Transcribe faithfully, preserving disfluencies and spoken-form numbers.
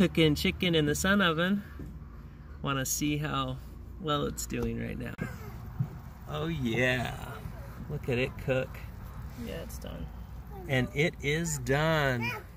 cooking chicken in the sun oven. Want to see how well it's doing right now. Oh yeah, look at it cook. Yeah, it's done. And it is done.